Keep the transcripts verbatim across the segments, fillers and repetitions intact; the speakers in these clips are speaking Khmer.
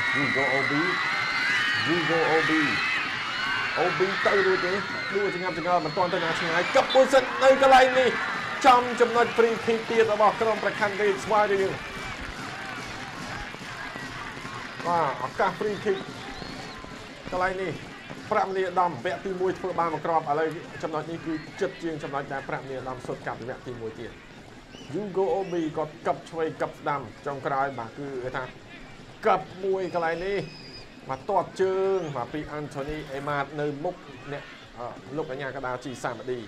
Hugo Obi Hugo Obi Obi ទៅរួចទេដួលចងាប់ចង្អល់មិនទាន់ទៅណាឆ្ងាយកាប់មួយសិននៅកន្លែងនេះចំចំណុច free kick ទៀតរបស់ក្រុមប្រខ័ណ្ឌរាជស្វាយយើងបាទឱកាស free kick កន្លែងនេះប្រាក់មនីអាដាមវគ្គទីមួយធ្វើបានមកគ្រាប់ឥឡូវចំណុចនេះគឺចិត្តជាងចំណុចដែលប្រាក់មនីអាដាមសុទ្ធកាប់វគ្គទីមួយទៀត Hugo Obi គាត់កាប់ឆ្វេងកាប់ស្ដាំចុងក្រោយបាទគឺគេថាកាប់មួយកន្លែងនេះមកទាត់ជើងមកពី Anthony Emad នៅមុខអ្នកលោកកញ្ញាកដាជីសាមឌី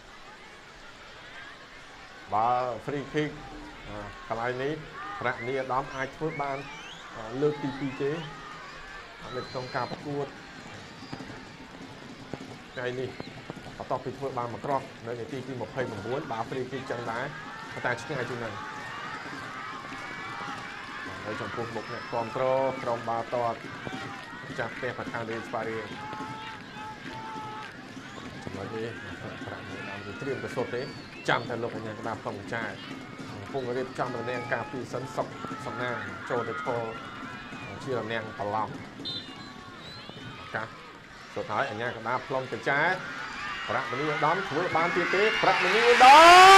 បាទ free kick កន្លែងនេះប្រាក់មនីអាដាមអាចធ្វើបានលើកទីពីរទេនៅក្នុងការប្រកួតថ្ងៃនេះបន្ទាប់ពីធ្វើបានមកគ្រាប់នៅនាទីទី29បាទ free kick ចឹងដែរតែឆ្ងាយជាងហ្នឹងហើយចំពោះមុខអ្នកគ្រប់គ្រងក្រុមបាល់ទាត់ចាស់ផ្ទះប្រខ័ណ្ឌរាជស្វាយរៀងចំណុចនេះប្រាក់មួយដល់ត្រៀមទៅសុទ្ធទេចាំតែលោកកញ្ញាកណ្ដាលផងចាកំពុងរៀបចំរនាំងការពីសិនសុកសំណាងចូលទៅឈរជារនាំងប្រឡំកាសសុទ្ធហើយអញ្ញាកណ្ដាលផ្លុំទៅចាប្រាក់មនីឧត្តមធ្វើបានទៀតទេប្រាក់មនីឧត្តម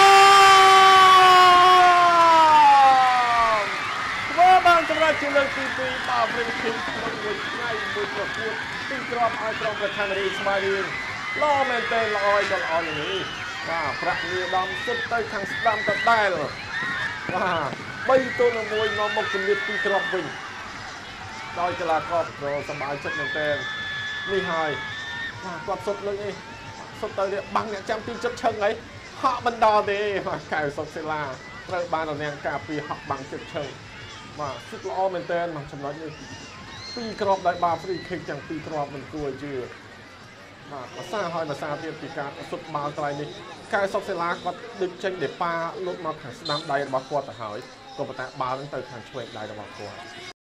ធ្វើបានសម្រាប់ជាលើកទីពីរបាទ free kick ក្នុងមួយថ្ងៃមួយប្រកួតទីគ្រាប់ឲ្យក្រុមប្រខ័ណ្ឌរាជស្វាយរៀងល្អមែនទែនល្អឲ្យក៏ល្អនេះបាទប្រាក់មនីឧត្តមសិតទៅខាងស្ដាំដដែលបាទ3ទល់នឹង1នាំមុខជំរាបទីគ្រាប់វិញដោយកីឡាករប្រសម្បាយចិត្តមែនទែននេះហើយបាទគាត់សុទ្ធលើកនេះសុទ្ធទៅបាំងអ្នកចាំទីចិត្តឈឹងអីហក់មិនដល់ទេបាទកៅសុកសេឡាត្រូវបានរនាំងការពីហក់បាំងចិត្តឈឹងបាទសុទ្ធល្អមែនទែនមកចំណុចនេះពីរគ្រាប់ដោយបាល់ free kick ទាំងពីរគ្រាប់មិនគួរជឿបាទភាសាហើយភាសាទៀតពីការសុទ្ធបាល់ត្រៃនេះកៅសុកសេឡាគាត់ដឹកចេញដេប៉ាលុតមកខាងស្ដាំដៃរបស់គាត់ទៅហើយក៏ប៉ុន្តែបាល់នឹងទៅខាងឆ្វេងដៃរបស់គាត់